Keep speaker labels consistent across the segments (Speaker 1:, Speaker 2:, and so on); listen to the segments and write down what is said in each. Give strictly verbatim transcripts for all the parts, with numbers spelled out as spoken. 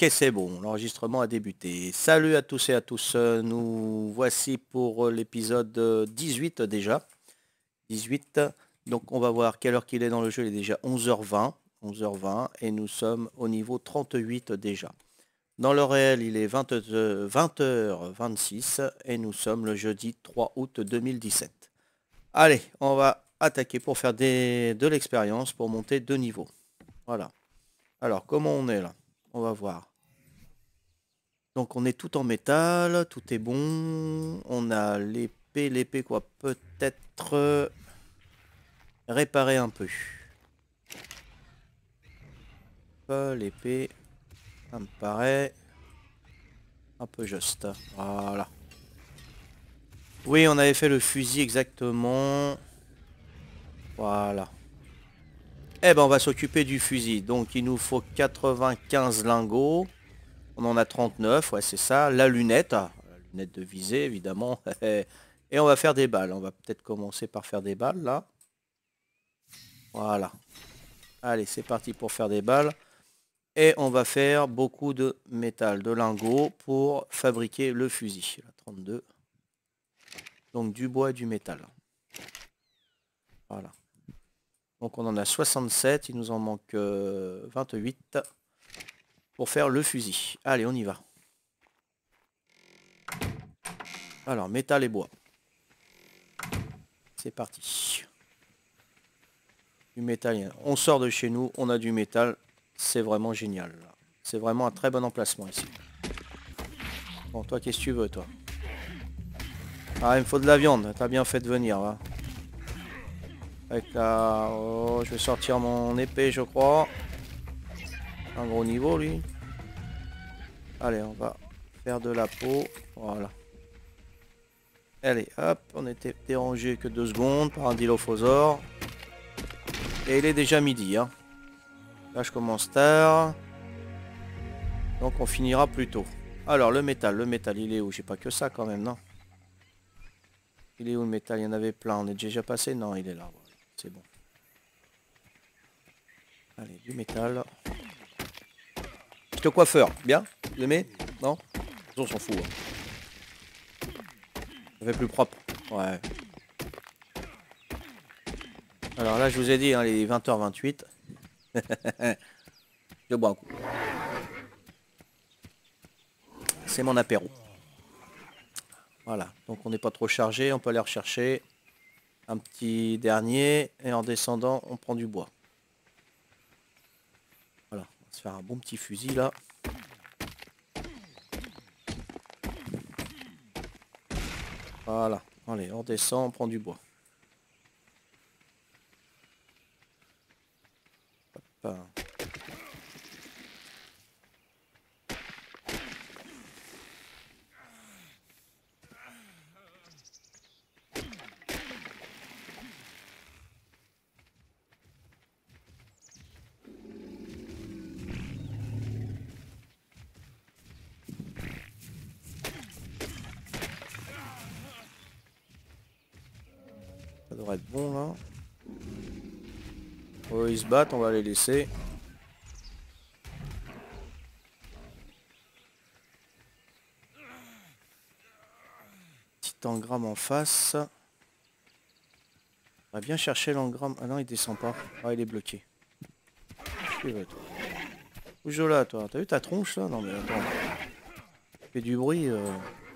Speaker 1: Ok, c'est bon, l'enregistrement a débuté. Salut à tous et à tous, euh, nous voici pour euh, l'épisode euh, dix-huit déjà. dix-huit, donc on va voir quelle heure qu'il est dans le jeu, il est déjà onze heures vingt. onze heures vingt et nous sommes au niveau trente-huit déjà. Dans le réel, il est vingt heures vingt-six et nous sommes le jeudi trois août deux mille dix-sept. Allez, on va attaquer pour faire des, de l'expérience, pour monter deux niveaux. Voilà. Alors, comment on est là? On va voir. Donc on est tout en métal, tout est bon. On a l'épée, l'épée quoi peut-être euh, réparer un peu. Euh, L'épée, ça me paraît un peu juste. Voilà. Oui, on avait fait le fusil exactement. Voilà. Eh ben on va s'occuper du fusil. Donc il nous faut quatre-vingt-quinze lingots. On en a trente-neuf, ouais c'est ça. La lunette, ah, la lunette de visée évidemment. Et on va faire des balles. On va peut-être commencer par faire des balles là. Voilà. Allez, c'est parti pour faire des balles. Et on va faire beaucoup de métal, de lingots pour fabriquer le fusil. La trente-deux. Donc du bois et du métal. Voilà. Donc on en a soixante-sept. Il nous en manque euh, vingt-huit pour faire le fusil. Allez, on y va. Alors, métal et bois. C'est parti. Du métal. On sort de chez nous, on a du métal. C'est vraiment génial. C'est vraiment un très bon emplacement ici. Bon, toi, qu'est-ce que tu veux, toi? Ah, il me faut de la viande. T'as bien fait de venir, va. Avec la... Oh, je vais sortir mon épée, je crois. Un gros niveau, lui. Allez, on va faire de la peau. Voilà. Allez, hop. On était dérangé que deux secondes par un dilophosaure. Et il est déjà midi, hein. Là, je commence tard. Donc, on finira plus tôt. Alors, le métal. Le métal, il est où? J'ai pas que ça, quand même, non? Il est où, le métal? Il y en avait plein. On est déjà passé? Non, il est là. Voilà. C'est bon. Allez, du métal. Petit coiffeur, bien? Vous aimez? Non? On s'en fout. Hein. Ça fait plus propre. Ouais. Alors là, je vous ai dit, hein, les vingt heures vingt-huit. Je bois un coup. C'est mon apéro. Voilà. Donc on n'est pas trop chargé. On peut aller rechercher un petit dernier. Et en descendant, on prend du bois. Voilà. On va se faire un bon petit fusil là. Voilà. Allez, on descend, on prend du bois. Hop. Ça devrait être bon là. Oh, ils se battent, on va les laisser. Petit engramme en face. On va bien chercher l'engramme. Ah non, il descend pas. Ah, il est bloqué. Bouge là, toi. T'as vu ta tronche là? Non mais attends. Tu fais du bruit. Euh...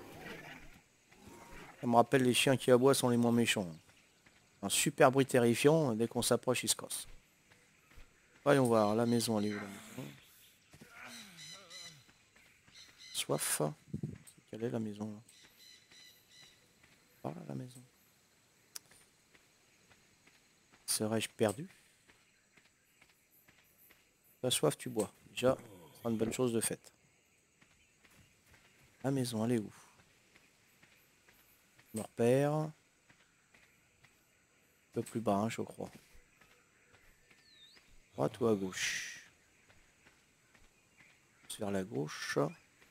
Speaker 1: Ça me rappelle les chiens qui aboient sont les moins méchants. Un super bruit terrifiant. Dès qu'on s'approche, ils se cassent. Voyons voir. La maison, elle est où la maison? Soif. Quelle est la maison là? Par là, la maison. Serais-je perdu? La soif, tu bois. Déjà, ce sera une bonne chose de faite. La maison, elle est où? Je me repère. Un peu plus bas, hein, je crois. Droite ou à gauche? Vers la gauche.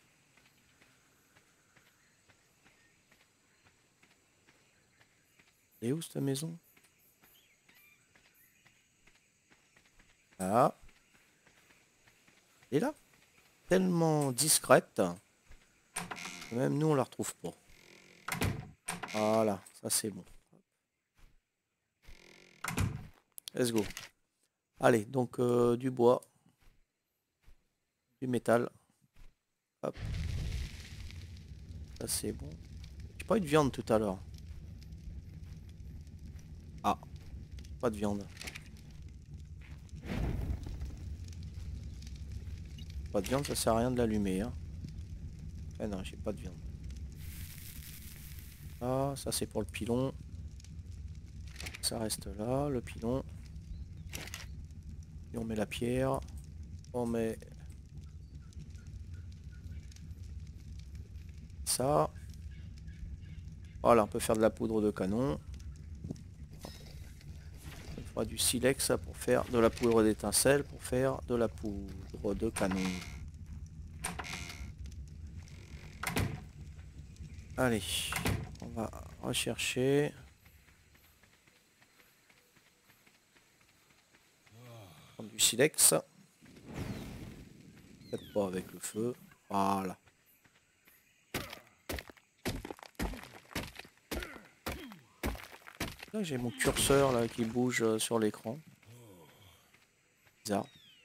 Speaker 1: Et où cette maison? Ah. Et là? tellement discrète que même nous on la retrouve pas. Voilà, ça c'est bon. Let's go. Allez, donc euh, du bois, du métal. Hop. Ça c'est bon. J'ai pas eu de viande tout à l'heure. Ah, pas de viande. Pas de viande, ça sert à rien de l'allumer. Hein. Eh non, j'ai pas de viande. Ah, ça c'est pour le pilon. Ça reste là, le pilon. Et on met la pierre. On met ça. Voilà, on peut faire de la poudre de canon. On fera du silex pour faire de la poudre d'étincelle, pour faire de la poudre de canon. Allez, on va rechercher. Prendre du silex. Peut-être pas avec le feu. Voilà. Là, j'ai mon curseur là qui bouge sur l'écran. Bizarre.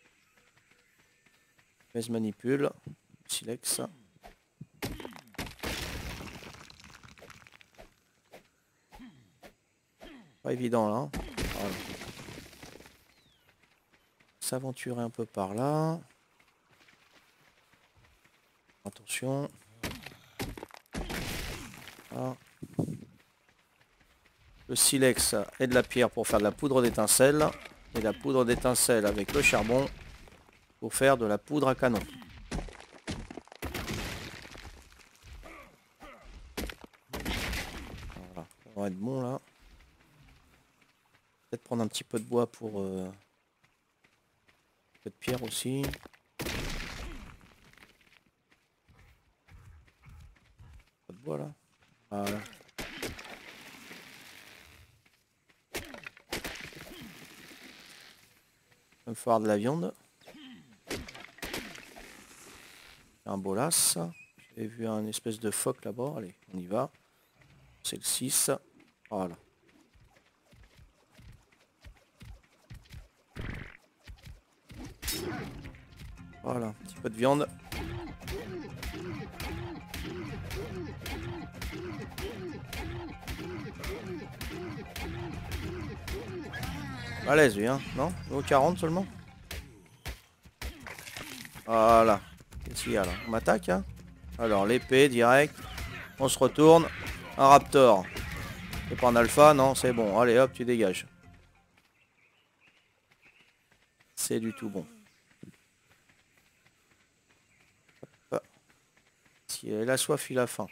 Speaker 1: Mais je manipule. Silex. Pas évident là. Voilà. S'aventurer un peu par là. Attention. Voilà. Le silex et de la pierre pour faire de la poudre d'étincelle. Et la poudre d'étincelle avec le charbon pour faire de la poudre à canon. Voilà, on va être bon là. Peut-être prendre un petit peu de bois pour... Euh, un peu de pierre aussi. Pas de bois là. Voilà. Il va me falloir de la viande. Un bolas. J'ai vu un espèce de phoque là-bas. Allez, on y va. C'est le six. Voilà. Voilà, un petit peu de viande. À l'aise lui, hein, non? Au quarante seulement. Voilà. Qu'est-ce qu'il y a là? On m'attaque, hein? Alors, l'épée, direct. On se retourne. Un raptor. C'est pas un alpha, non? C'est bon. Allez, hop, tu dégages. C'est du tout bon. Hop. Si il a soif, il a faim.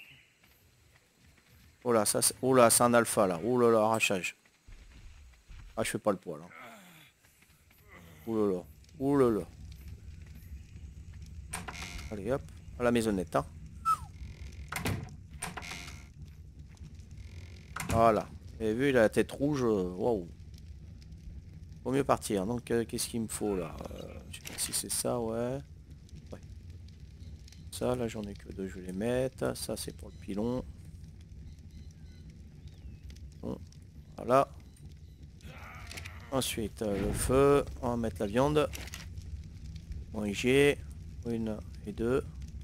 Speaker 1: Oh là, ça, oh là, c'est un alpha, là. Oh là là, arrachage. Ah, je fais pas le poids, là. Oh là là. Oh là là. Allez, hop. À la maisonnette, hein. Voilà. Vous avez vu, il a la tête rouge. Waouh. Vaut mieux partir. Donc, euh, qu'est-ce qu'il me faut, là euh, je sais pas si c'est ça, ouais. Ouais. Ça, là, j'en ai que deux, je vais les mettre. Ça, c'est pour le pilon. Bon. Voilà. Ensuite, euh, le feu. On va mettre la viande. Manger. Une et deux.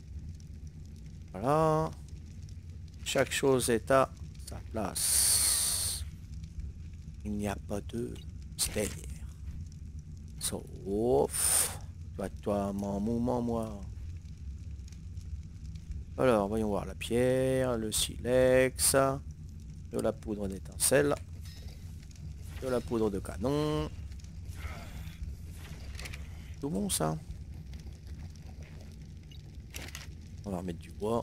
Speaker 1: Voilà. Chaque chose est à sa place. Il n'y a pas de mystère. Sauf... Toi, toi, maman, maman, moi. Alors, voyons voir la pierre, le silex, de la poudre d'étincelle, de la poudre de canon. Tout bon ça. On va remettre du bois.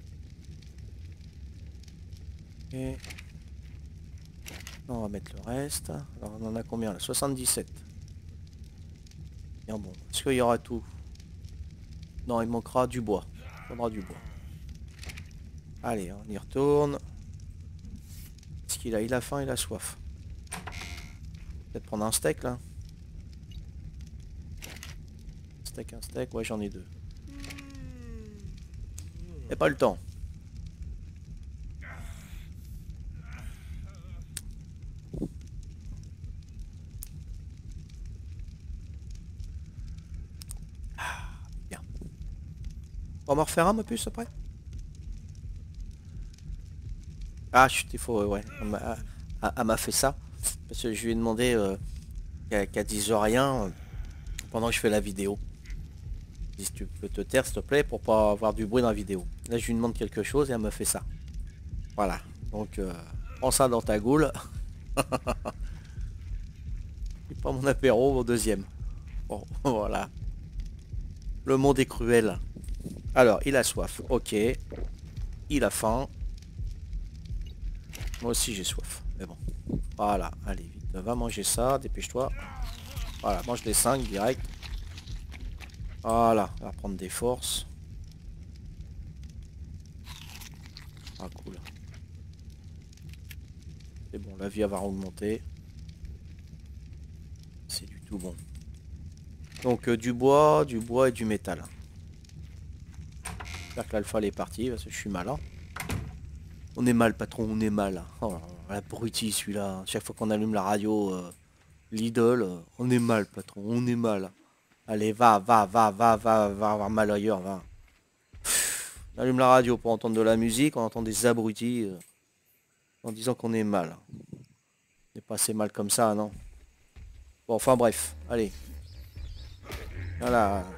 Speaker 1: Et on va mettre le reste. Alors on en a combien là? soixante-dix-sept. Bien bon. Est-ce qu'il y aura tout? Non, il manquera du bois. Il faudra du bois. Allez, on y retourne. Est-ce qu'il a, il a faim, il a soif? Peut-être prendre un steak là. Un steak, un steak, ouais j'en ai deux. J'ai pas le temps. Ah, bien. On va m'en refaire un, ma puce, après? Ah, chut, il faut... Ouais, elle m'a elle m'a fait ça. Parce que je lui ai demandé euh, qu'elle qu'elle dise rien euh, pendant que je fais la vidéo. Si tu peux te taire, s'il te plaît, pour pas avoir du bruit dans la vidéo. Là, je lui demande quelque chose et elle me fait ça. Voilà. Donc, euh, prends ça dans ta goule. C'est pas mon apéro, mon deuxième. Bon, voilà. Le monde est cruel. Alors, il a soif. Ok. Il a faim. Moi aussi, j'ai soif. Mais bon. Voilà. Allez, vite. Va manger ça. Dépêche-toi. Voilà. Mange les cinq direct. Voilà. Va prendre des forces. Ah, cool. C'est bon. La vie va augmenter. C'est du tout bon. Donc, euh, du bois, du bois et du métal. J'espère que l'alpha est parti parce que je suis malin. On est mal, patron, on est mal. Oh, l'abruti celui-là. Chaque fois qu'on allume la radio, euh, l'idole, euh, on est mal, patron, on est mal. Allez, va, va, va, va, va, va avoir mal ailleurs, va. Pff, on allume la radio pour entendre de la musique, on entend des abrutis euh, en disant qu'on est mal. On n'est pas assez mal comme ça, non? Bon, enfin bref, allez. Voilà,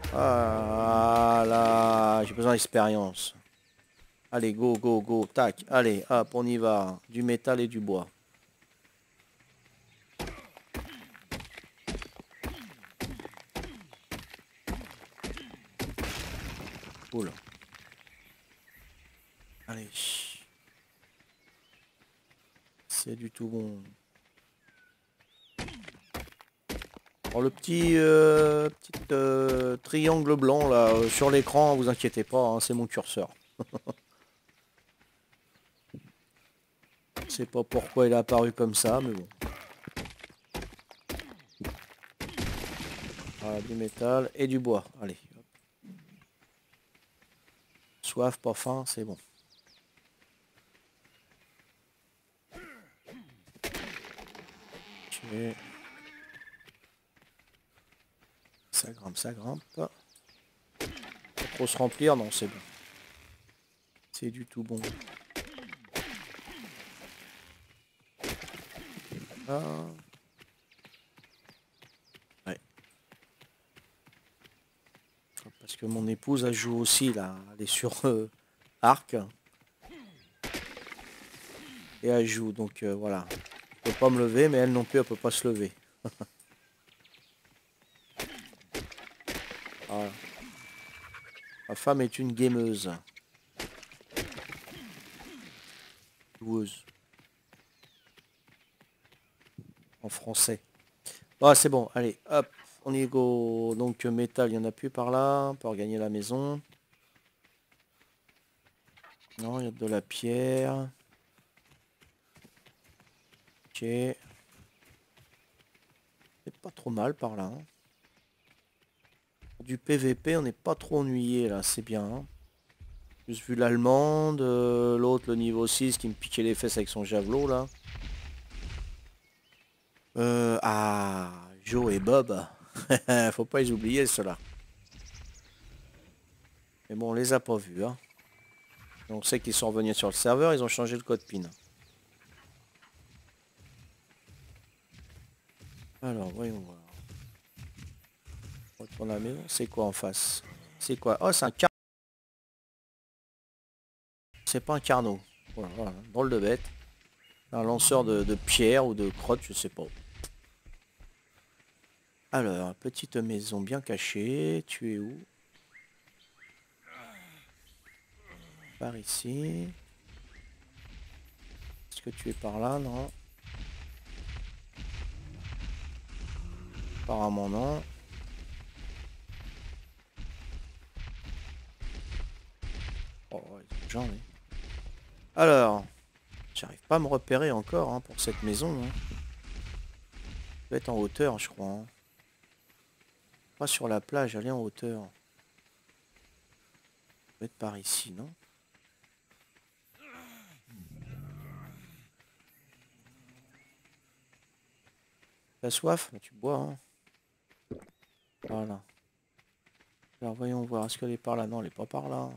Speaker 1: voilà, j'ai besoin d'expérience. Allez, go, go, go, tac. Allez, hop, on y va. Du métal et du bois. Cool. Allez. C'est du tout bon. Alors le petit, euh, petit euh, triangle blanc là euh, sur l'écran, vous inquiétez pas, hein, c'est mon curseur. Je sais pas pourquoi il est apparu comme ça, mais bon. Voilà, du métal et du bois. Allez. Soif, pas faim, c'est bon. Ok. Ça grimpe, ça grimpe. Pas trop se remplir, non, c'est bon. C'est du tout bon. Ah. Ouais. Parce que mon épouse, elle joue aussi là. Elle est sur euh, Arc. Et elle joue, donc euh, voilà. Je peux pas me lever, mais elle non plus, elle peut pas se lever. Voilà. Ma femme est une gameuse. Joueuse. En français. Ah, c'est bon, allez, hop, on y go. Donc métal, il n'y en a plus par là. On peut regagner la maison. Non, il y a de la pierre. Ok. C'est pas trop mal par là. Hein. Du P V P, on n'est pas trop ennuyé là, c'est bien. Hein. Juste vu l'allemande, euh, l'autre le niveau six qui me piquait les fesses avec son javelot là. Euh, ah, Joe et Bob. Faut pas les oublier ceux-là. Mais bon, on les a pas vus. Hein. On sait qu'ils sont revenus sur le serveur, ils ont changé le code PIN. Alors, voyons voir. On retourne à la maison. C'est quoi en face? C'est quoi? Oh, c'est un car... C'est pas un carnot. Voilà, voilà. Drôle de bête. Un lanceur de, de pierre ou de crotte, je sais pas. Alors, petite maison bien cachée. Tu es où? Par ici. Est-ce que tu es par là? Non. Apparemment non. Oh, ouais, j'en ai. Alors, j'arrive pas à me repérer encore hein, pour cette maison. Hein. Je vais être en hauteur, je crois. Hein. Pas sur la plage, aller en hauteur. Je vais être par ici, non? T'as soif? Tu bois, hein. Voilà. Alors voyons voir, est-ce qu'elle est par là? Non, elle est pas par là.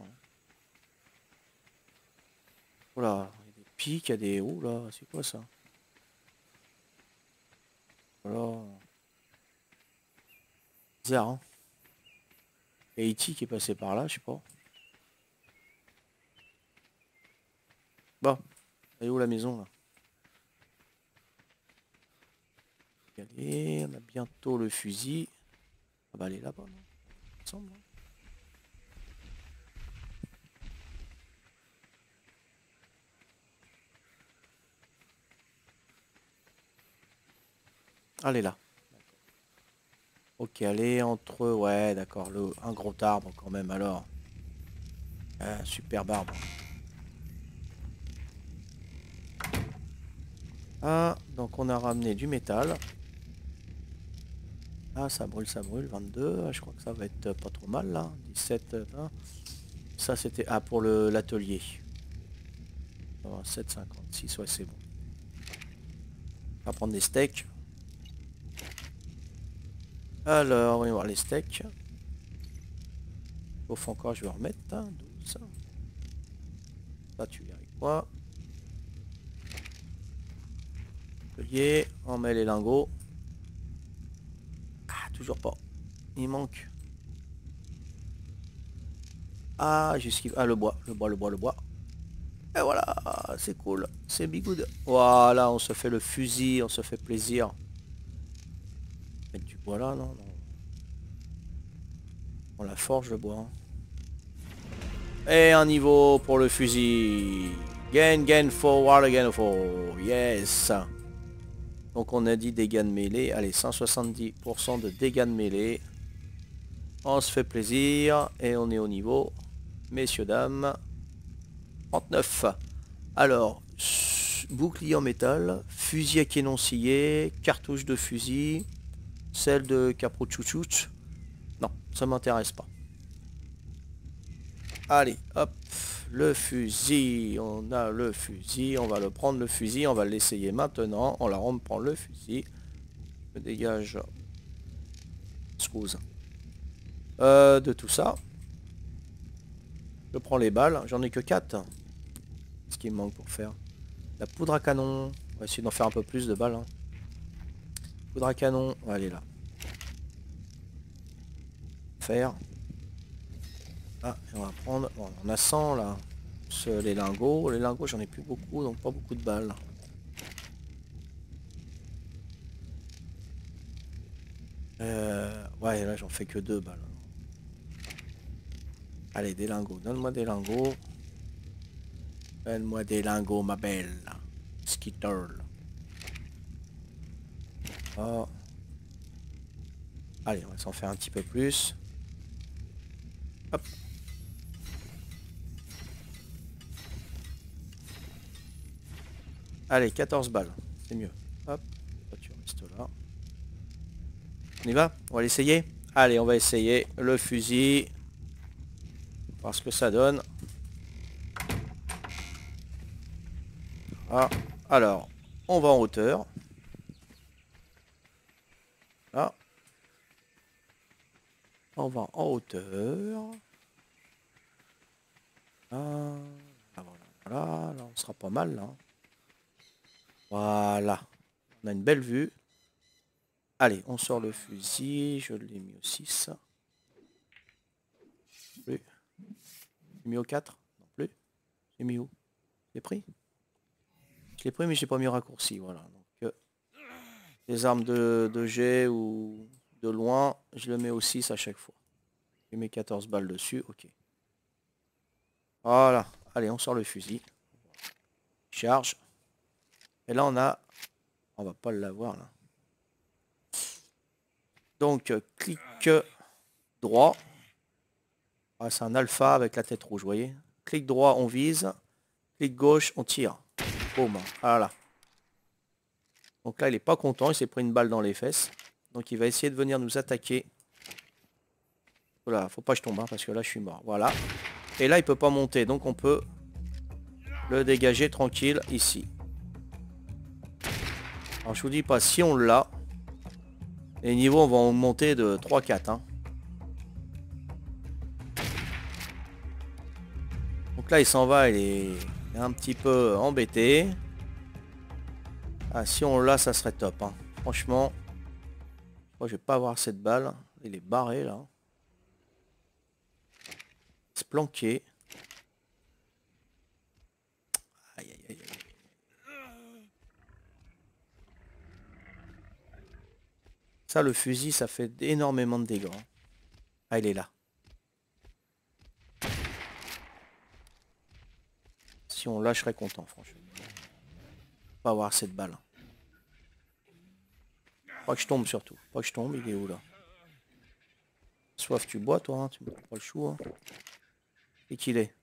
Speaker 1: Oula, il y a des pics, il y a des... Oula, c'est quoi ça? Voilà. Bizarre, hein. Et E T qui est passé par là, je sais pas. Bon, elle est où la maison là? Allez, on a bientôt le fusil. Ah bah elle est là-bas, non? Il me semble, hein. Ah, elle est là. Ok, elle est entre... Ouais, d'accord, le un gros arbre quand même alors. Un superbe arbre. Ah, donc on a ramené du métal. Ah, ça brûle, ça brûle, vingt-deux. Je crois que ça va être pas trop mal là. dix-sept, vingt. Ça c'était... Ah, pour le l'atelier. sept cinquante-six, ouais, c'est bon. On va prendre des steaks. Alors, on va voir les steaks. Au fond encore, je vais en remettre. Hein, douze. Ça, tu viens avec moi. Atelier, on met les lingots. Ah, toujours pas. Il manque. Ah, j'esquive. Ah, le bois, le bois, le bois, le bois. Et voilà, c'est cool. C'est be good. Voilà, on se fait le fusil, on se fait plaisir. Mettre du bois là, non, non. On la forge le bois. Hein. Et un niveau pour le fusil. Gain, gain, forward, again, for. Yes. Donc on a dit dégâts de mêlée. Allez, cent soixante-dix pour cent de dégâts de mêlée. On se fait plaisir. Et on est au niveau, messieurs, dames, trente-neuf. Alors, bouclier en métal, fusil à canon scié, cartouche de fusil, celle de capro-chouchouch. Non, ça m'intéresse pas. Allez, hop, le fusil, on a le fusil, on va le prendre le fusil, on va l'essayer maintenant. On la reprend le fusil. Je dégage. Excuse. Euh, de tout ça. Je prends les balles, j'en ai que quatre. Ce qui me manque pour faire. La poudre à canon. On va essayer d'en faire un peu plus de balles. Hein. Poudre à canon, ouais, elle est là. Faire. Ah, et on va prendre. Bon, on a cent là. Ce, les lingots. Les lingots, j'en ai plus beaucoup, donc pas beaucoup de balles. Euh, ouais, là j'en fais que deux balles. Allez, des lingots. Donne-moi des lingots. Donne-moi des lingots, ma belle. Skitter. Oh. Allez, on va s'en faire un petit peu plus. Hop. Allez, quatorze balles. C'est mieux. Hop. Toi, tu restes là. On y va? On va l'essayer? Allez, on va essayer le fusil. Voir ce que ça donne. Ah. Alors, on va en hauteur. Là. On va en hauteur. Ah, voilà, voilà, là on sera pas mal là. Voilà. On a une belle vue. Allez, on sort le fusil. Je l'ai mis au six. Plus. J'ai mis au quatre. Non plus. J'ai mis où? Je l'ai pris. Je l'ai pris mais j'ai pas mis raccourci. Voilà. Donc, euh, les armes de, de jet ou de loin, je le mets au six à chaque fois. J'ai mis quatorze balles dessus. Ok. Voilà. Allez, on sort le fusil. Charge. Et là, on a... On va pas l'avoir, là. Donc, euh, clic droit. Ah, c'est un alpha avec la tête rouge, vous voyez. Clic droit, on vise. Clic gauche, on tire. Boum. Voilà. Donc là, il est pas content. Il s'est pris une balle dans les fesses. Donc, il va essayer de venir nous attaquer. Voilà, faut pas que je tombe, hein, parce que là, je suis mort. Voilà. Et là, il peut pas monter. Donc, on peut le dégager tranquille ici. Alors, je vous dis pas si on l'a. Les niveaux vont augmenter de trois quatre. Hein. Donc là, il s'en va, il est un petit peu embêté. Ah, si on l'a, ça serait top. Hein. Franchement, moi, je vais pas avoir cette balle. Il est barré, là. Se planquer. Aïe, aïe, aïe, aïe. Ça, le fusil, ça fait énormément de dégâts. Ah, il est là. Si on lâche, je serais content, franchement. Pas avoir cette balle. Pas que je tombe surtout. Pas que je tombe, il est où là? Soif, tu bois toi, hein, tu me prends pas le chou. Hein. Et qu'il est?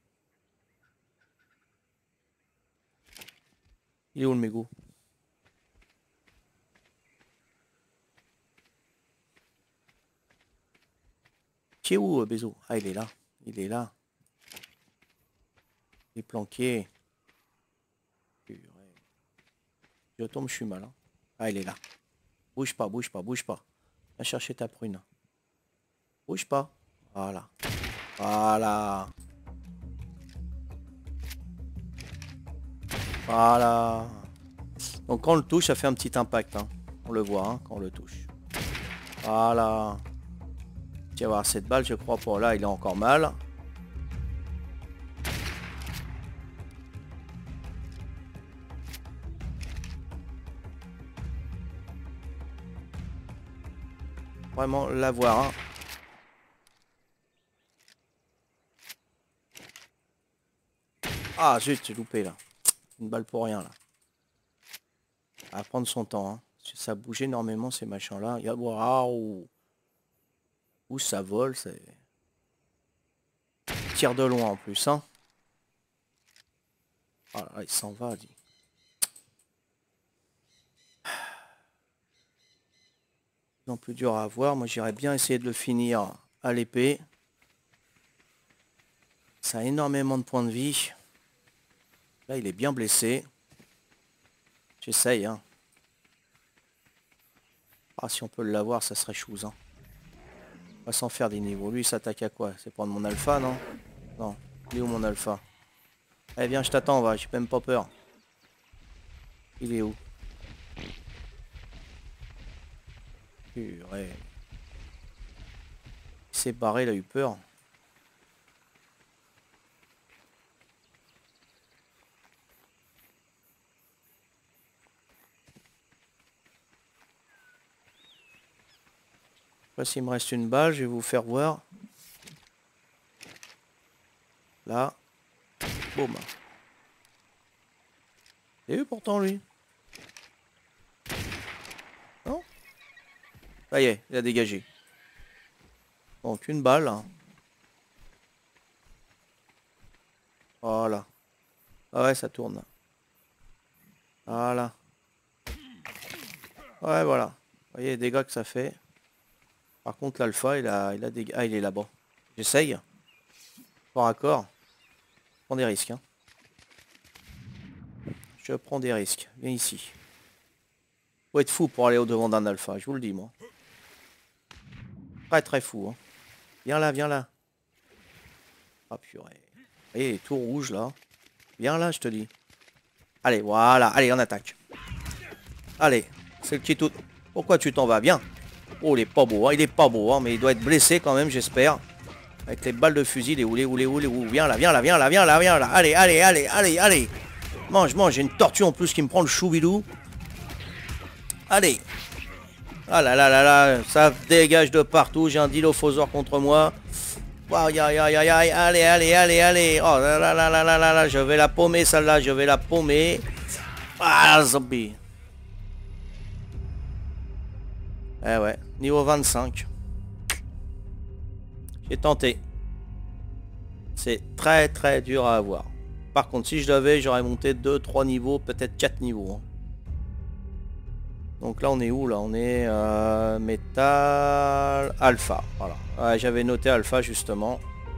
Speaker 1: Il est où le mégot? Tu es où, Bézo? Ah, il est là. Il est là. Il est planqué. Je tombe, je suis mal. Hein. Ah, il est là. Bouge pas, bouge pas, bouge pas. Va chercher ta prune. Bouge pas. Voilà. Voilà. Voilà. Donc quand on le touche, ça fait un petit impact. Hein. On le voit hein, quand on le touche. Voilà. Tu vas voir cette balle, je crois pour là, il est encore mal. Vraiment l'avoir. Hein. Ah zut, j'ai loupé là. Une balle pour rien là. À prendre son temps. Hein. Ça bouge énormément ces machins là. Il y a waouh. Où ça vole, c'est. Tire de loin en plus. Hein. Ah là, il s'en va, dit. Non plus dur à avoir. Moi j'irais bien essayer de le finir à l'épée. Ça a énormément de points de vie. Là il est bien blessé. J'essaye hein. Ah si on peut l'avoir ça serait chose hein. On va s'en faire des niveaux. Lui il s'attaque à quoi? C'est prendre mon alpha non? Non. Il est où mon alpha? Allez viens je t'attends va. J'ai même pas peur. Il est où? Purée. Il s'est barré, il a eu peur. Je sais pas s'il me reste une balle, je vais vous faire voir. Là. Boum. Il a eu pourtant lui. Non? Ça y est, il a dégagé. Donc une balle. Hein. Voilà. Ah ouais, ça tourne. Voilà. Ouais, voilà. Vous voyez les dégâts que ça fait. Par contre, l'alpha, il a, il a des... Ah, il est là-bas. J'essaye. Corps à corps. Je prends des risques. Hein. Je prends des risques. Viens ici. Faut être fou pour aller au-devant d'un alpha, je vous le dis, moi. Très, très fou. Hein. Viens là, viens là. Ah, purée. Vous voyez, il est tout rouge, là. Viens là, je te dis. Allez, voilà. Allez, on attaque. Allez. C'est le petit tout. Pourquoi tu t'en vas? Viens. Oh, il est pas beau, hein. Il est pas beau, hein, mais il doit être blessé quand même, j'espère. Avec les balles de fusil, il est où, il est où, il est où, il est où? Viens là, viens là, viens là, viens là, viens là. Allez, allez, allez, allez, allez. Mange, mange, j'ai une tortue en plus qui me prend le chou-bidou. Allez. Ah là là là là, ça dégage de partout, j'ai un dilophosaure contre moi. Aïe, aïe, aïe, aïe, aïe, allez, allez, allez, allez. Oh là là là là là là là, je vais la paumer celle-là, je vais la paumer. Ah, zombie. Eh ouais, niveau vingt-cinq. J'ai tenté. C'est très très dur à avoir. Par contre, si je l'avais, j'aurais monté deux trois niveaux, peut-être quatre niveaux. Hein. Donc là, on est où là? On est euh, métal alpha. Voilà. Ouais, j'avais noté alpha justement.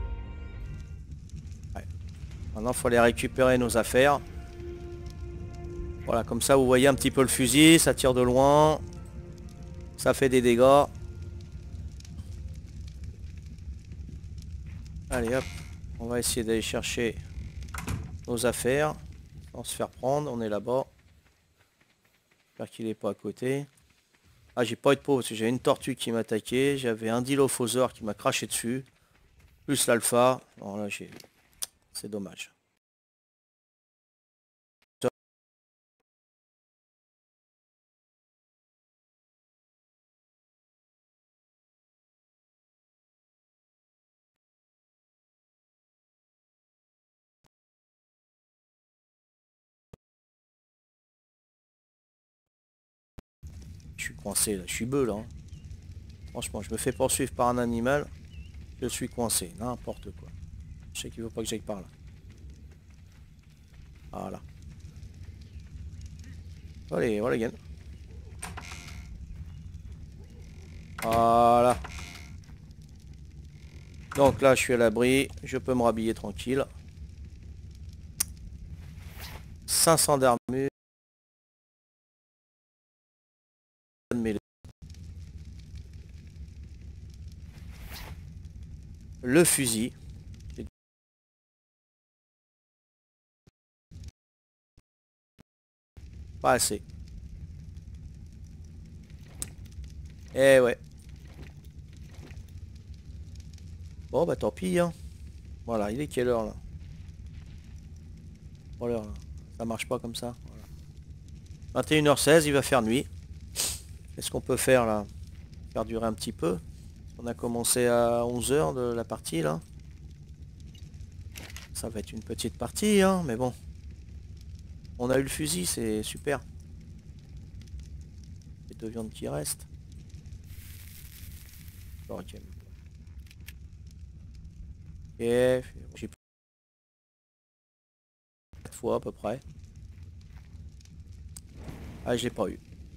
Speaker 1: Ouais. Maintenant, il faut aller récupérer nos affaires. Voilà, comme ça, vous voyez un petit peu le fusil, ça tire de loin. Ça fait des dégâts. Allez hop. On va essayer d'aller chercher nos affaires. Sans se faire prendre. On est là-bas. J'espère qu'il n'est pas à côté. Ah, j'ai pas eu de peau parce que j'avais une tortue qui m'attaquait. J'avais un dilophosaure qui m'a craché dessus. Plus l'alpha. Bon là j'ai... C'est dommage. Je suis coincé là, je suis beu là. Hein. Franchement, je me fais poursuivre par un animal. Je suis coincé, n'importe quoi. Je sais qu'il veut pas que j'aille par là. Voilà. Allez, voilà, gagne. Voilà. Donc là, je suis à l'abri. Je peux me rhabiller tranquille. cinq cents d'armure. Le fusil. Pas assez. Eh ouais. Bon bah tant pis hein. Voilà, il est quelle heure là? Oh l'heure là. Ça marche pas comme ça. Voilà. vingt et une heures seize, il va faire nuit. Qu'est-ce qu'on peut faire là? Faire durer un petit peu. On a commencé à onze heures de la partie là. Ça va être une petite partie hein, mais bon. On a eu le fusil, c'est super. Les deux viandes qui restent. Ok. Et j'ai quatre fois à peu près. Ah, je l'ai pas eu.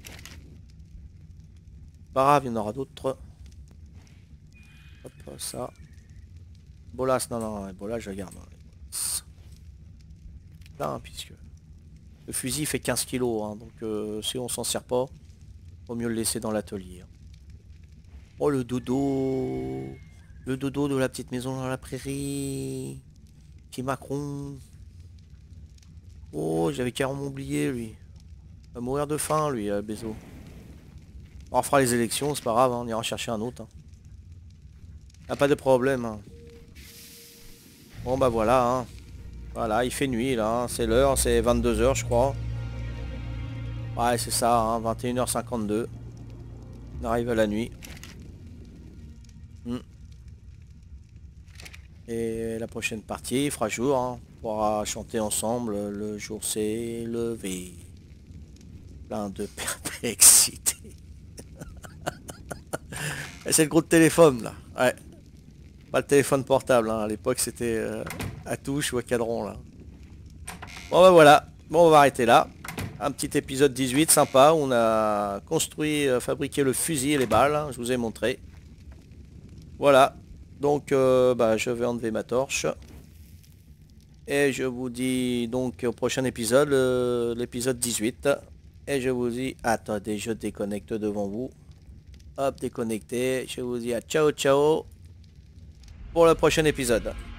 Speaker 1: Pas grave, il y en aura d'autres. Hop, ça. Bolas, non, non, Bolas, je garde. Là, hein, puisque le fusil fait quinze kilos, hein, donc euh, si on s'en sert pas, vaut mieux le laisser dans l'atelier. Hein. Oh, le dodo. Le dodo de la petite maison dans la prairie. Petit Macron. Oh, j'avais carrément oublié, lui. Il va mourir de faim, lui, euh, Bézo. On fera les élections, c'est pas grave, hein, on ira chercher un autre. Hein. Ah, pas de problème. Hein. Bon, bah voilà. Hein. Voilà, il fait nuit, là. Hein. C'est l'heure, c'est vingt-deux heures, je crois. Ouais, c'est ça, hein, vingt et une heures cinquante-deux. On arrive à la nuit. Hmm. Et la prochaine partie, il fera jour. Hein. On pourra chanter ensemble. Le jour s'est levé. Plein de perplexité. C'est le gros de téléphone là. Ouais. Pas le téléphone portable. Hein. À l'époque c'était euh, à touche ou à cadran là. Bon bah voilà. Bon on va arrêter là. Un petit épisode dix-huit sympa. Où on a construit, euh, fabriqué le fusil et les balles. Hein. Je vous ai montré. Voilà. Donc euh, bah, je vais enlever ma torche. Et je vous dis donc au prochain épisode. Euh, l'épisode dix-huit. Et je vous dis. Attendez, je déconnecte devant vous. Hop, déconnecté. Je vous dis à ciao ciao pour le prochain épisode.